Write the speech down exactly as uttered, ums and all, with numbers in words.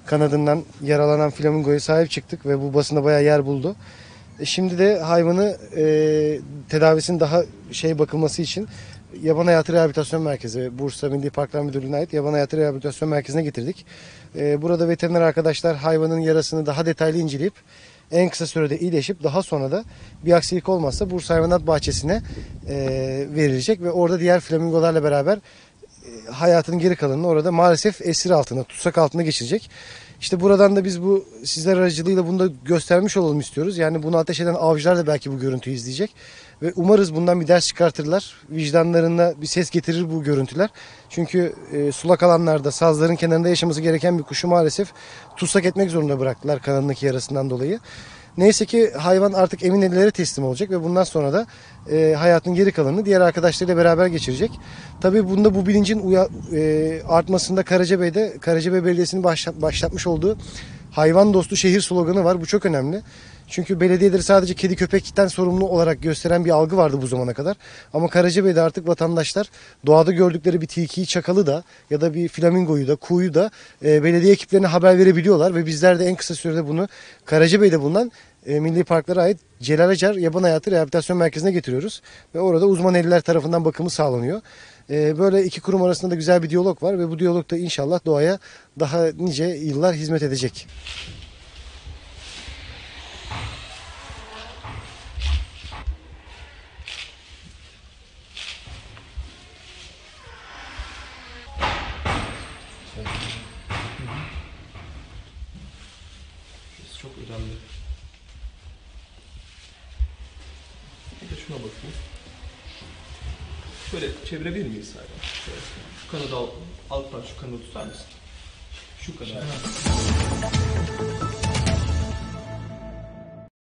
kanadından yaralanan flamingoya sahip çıktık ve bu basında bayağı yer buldu. E şimdi de hayvanı e, tedavisinin daha şey bakılması için Yaban Hayatı Rehabilitasyon Merkezi, Bursa Milli Parklar Müdürlüğü'ne ait Yaban Hayatı Rehabilitasyon Merkezi'ne getirdik. E, burada veteriner arkadaşlar hayvanın yarasını daha detaylı inceleyip en kısa sürede iyileşip daha sonra da bir aksilik olmazsa Bursa Hayvanat Bahçesi'ne e, verilecek ve orada diğer flamingolarla beraber e, hayatının geri kalanını orada maalesef esir altında, tutsak altında geçirecek. İşte buradan da biz bu sizler aracılığıyla bunu da göstermiş olalım istiyoruz. Yani bunu ateş eden avcılar da belki bu görüntüyü izleyecek. Ve umarız bundan bir ders çıkartırlar. Vicdanlarına bir ses getirir bu görüntüler. Çünkü e, sulak alanlarda, sazların kenarında yaşaması gereken bir kuşu maalesef tutsak etmek zorunda bıraktılar kanadındaki yarasından dolayı. Neyse ki hayvan artık emin ellere teslim olacak ve bundan sonra da e, hayatın geri kalanını diğer arkadaşlarıyla beraber geçirecek. Tabii bunda bu bilincin uya, e, artmasında Karacabey'de Karacabey Belediyesi'nin başlat, başlatmış olduğu hayvan dostu şehir sloganı var. Bu çok önemli. Çünkü belediyeleri sadece kedi köpekten sorumlu olarak gösteren bir algı vardı bu zamana kadar. Ama Karacabey'de artık vatandaşlar doğada gördükleri bir tilkiyi, çakalı da ya da bir flamingoyu da, kuğuyu da e, belediye ekiplerine haber verebiliyorlar. Ve bizler de en kısa sürede bunu Karacabey'de bulunan e, Milli Parklara ait Celal Acar Yaban Hayatı Rehabilitasyon Merkezi'ne getiriyoruz. Ve orada uzman eller tarafından bakımı sağlanıyor. E, böyle iki kurum arasında da güzel bir diyalog var ve bu diyalog da inşallah doğaya daha nice yıllar hizmet edecek. Çok önemli. Bir de şuna bakayım. Şöyle çevirebilir miyiz hayvan? Şöyle. Şu kanadı al, alttan şu kanadı tutar mısın? Şu kadar.